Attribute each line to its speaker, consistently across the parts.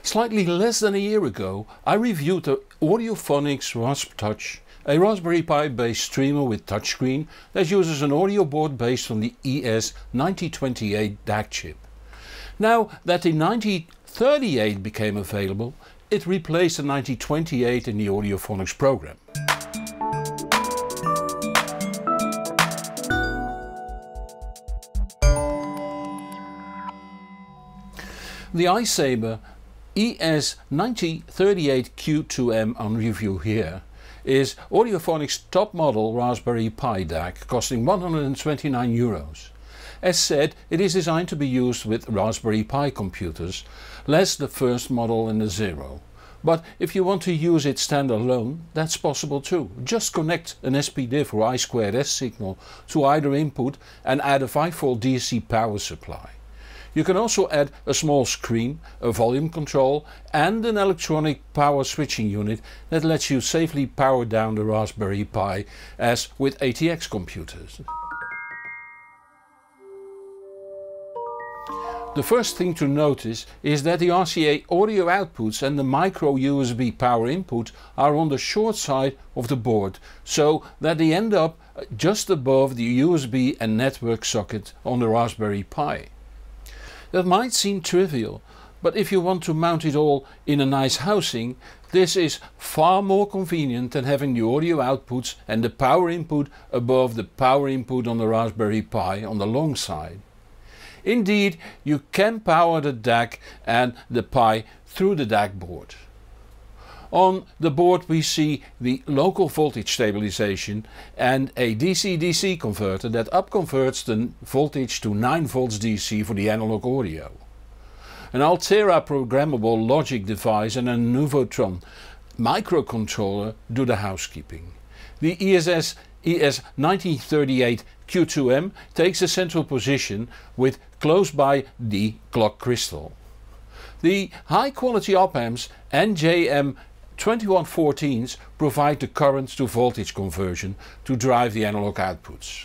Speaker 1: Slightly less than a year ago I reviewed the AudioPhonics RaspTouch, a Raspberry Pi based streamer with touchscreen that uses an audio board based on the ES9028 DAC chip. Now that the 9038 became available, it replaced the 9028 in the AudioPhonics program. The I-Sabre ES9038Q2M on review here is AudioPhonics top model Raspberry Pi DAC costing €129. As said, it is designed to be used with Raspberry Pi computers, less the first model and the Zero. But if you want to use it standalone, that's possible too. Just connect an SPDIF or I2S signal to either input and add a 5V DC power supply. You can also add a small screen, a volume control and an electronic power switching unit that lets you safely power down the Raspberry Pi as with ATX computers. The first thing to notice is that the RCA audio outputs and the micro USB power input are on the short side of the board, so that they end up just above the USB and network socket on the Raspberry Pi. That might seem trivial, but if you want to mount it all in a nice housing, this is far more convenient than having the audio outputs and the power input above the power input on the Raspberry Pi on the long side. Indeed, you can power the DAC and the Pi through the DAC board. On the board we see the local voltage stabilization and a DC-DC converter that upconverts the voltage to 9V DC for the analog audio. An Altera programmable logic device and a Nuvotron microcontroller do the housekeeping. The ES9038 Q2M takes a central position with close by the clock crystal. The high quality op-amps and JM2114s provide the current to voltage conversion to drive the analog outputs.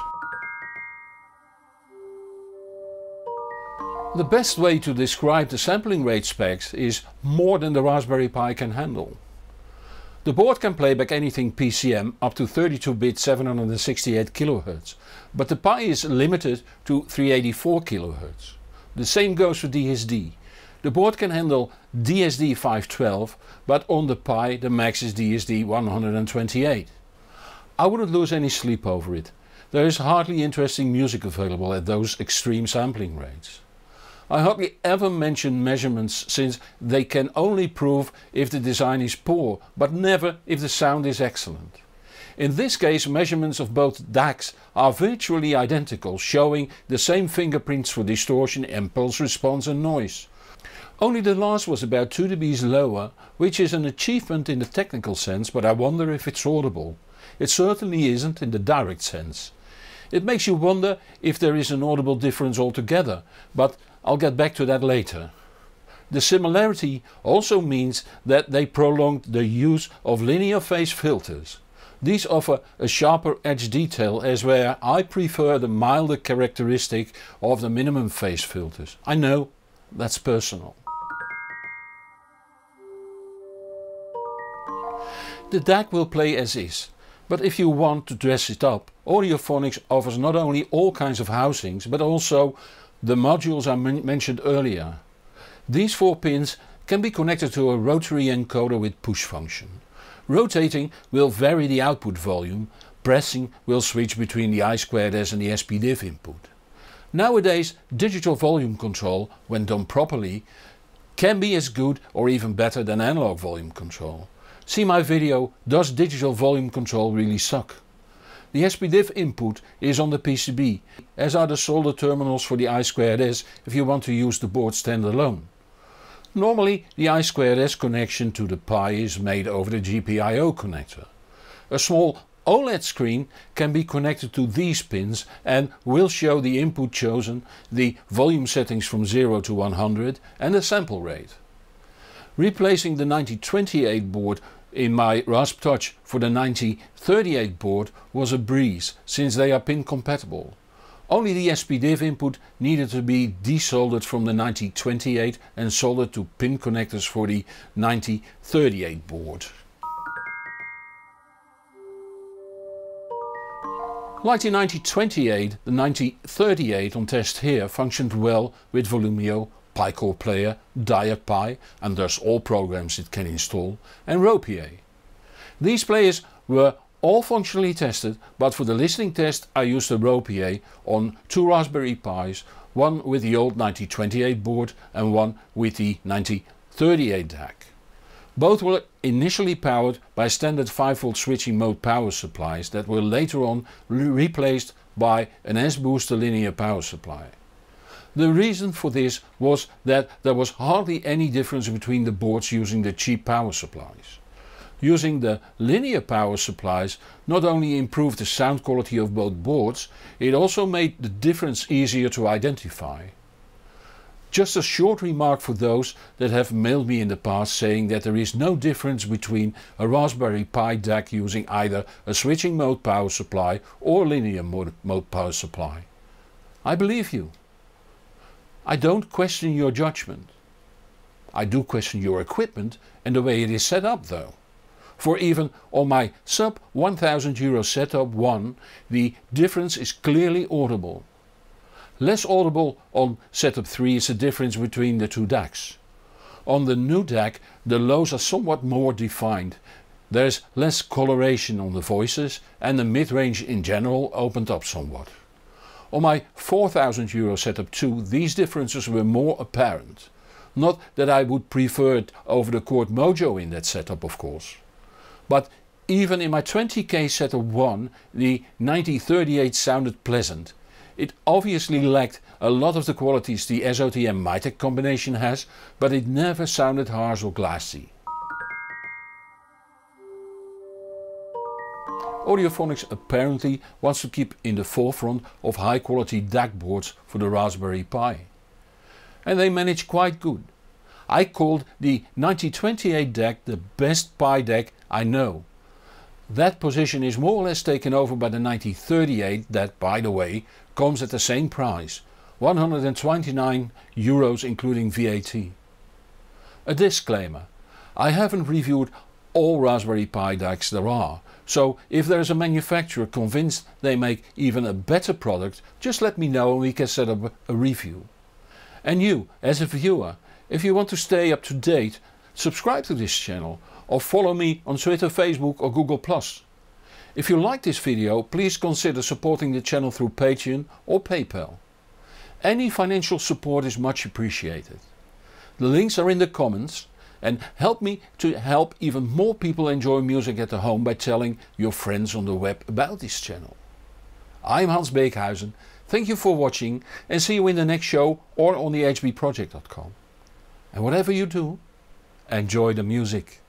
Speaker 1: The best way to describe the sampling rate specs is more than the Raspberry Pi can handle. The board can play back anything PCM up to 32-bit 768 kHz, but the Pi is limited to 384 kHz. The same goes for DSD. The board can handle DSD 512, but on the Pi the max is DSD 128. I wouldn't lose any sleep over it. There is hardly interesting music available at those extreme sampling rates. I hardly ever mention measurements since they can only prove if the design is poor, but never if the sound is excellent. In this case measurements of both DACs are virtually identical, showing the same fingerprints for distortion, impulse response and noise. Only the last was about 2 dBs lower, which is an achievement in the technical sense, but I wonder if it's audible. It certainly isn't in the direct sense. It makes you wonder if there is an audible difference altogether, but I'll get back to that later. The similarity also means that they prolonged the use of linear phase filters. These offer a sharper edge detail, as where I prefer the milder characteristic of the minimum phase filters. I know, that's personal. The DAC will play as is, but if you want to dress it up, AudioPhonics offers not only all kinds of housings but also the modules I mentioned earlier. These 4 pins can be connected to a rotary encoder with push function. Rotating will vary the output volume, pressing will switch between the I2S and the SPDIF input. Nowadays digital volume control, when done properly, can be as good or even better than analog volume control. See my video "Does digital volume control really suck?". The SPDIF input is on the PCB, as are the solder terminals for the I2S if you want to use the board standalone. Normally the I2S connection to the Pi is made over the GPIO connector. A small OLED screen can be connected to these pins and will show the input chosen, the volume settings from 0 to 100 and the sample rate. Replacing the 9028 board in my RaspTouch for the 9038 board was a breeze, since they are pin compatible. Only the SPDIF input needed to be desoldered from the 9028 and soldered to pin connectors for the 9038 board. Like the 9028, the 9038 on test here functioned well with Volumio, PiCore Player, DirectPi and thus all programs it can install, and RoPA. These players were all functionally tested, but for the listening test I used a RoPA on 2 Raspberry Pis, one with the old 9028 board and one with the 9038 DAC. Both were initially powered by standard 5V switching mode power supplies that were later on replaced by an S-booster linear power supply. The reason for this was that there was hardly any difference between the boards using the cheap power supplies. Using the linear power supplies not only improved the sound quality of both boards, it also made the difference easier to identify. Just a short remark for those that have mailed me in the past saying that there is no difference between a Raspberry Pi DAC using either a switching mode power supply or linear mode power supply. I believe you. I don't question your judgment. I do question your equipment and the way it is set up though. For even on my sub €1000 setup 1 the difference is clearly audible. Less audible on setup 3 is the difference between the two DACs. On the new DAC the lows are somewhat more defined, there is less coloration on the voices and the mid-range in general opened up somewhat. On my €4000 setup 2 these differences were more apparent. Not that I would prefer it over the Chord Mojo in that setup of course. But even in my 20k setup 1 the 9038 sounded pleasant. It obviously lacked a lot of the qualities the SOTM Mytek combination has, but it never sounded harsh or glassy. AudioPhonics apparently wants to keep in the forefront of high quality DAC boards for the Raspberry Pi. And they manage quite good. I called the 9028 DAC the best Pi DAC I know. That position is more or less taken over by the 9038 that, by the way, comes at the same price, €129 including VAT. A disclaimer, I haven't reviewed all Raspberry Pi DACs there are, so if there is a manufacturer convinced they make even a better product, just let me know and we can set up a review. And you, as a viewer, if you want to stay up to date, subscribe to this channel or follow me on Twitter, Facebook or Google+. If you like this video, please consider supporting the channel through Patreon or PayPal. Any financial support is much appreciated. The links are in the comments and help me to help even more people enjoy music at the home by telling your friends on the web about this channel. I'm Hans Beekhuizen, thank you for watching and see you in the next show or on the hbproject.com. And whatever you do, enjoy the music.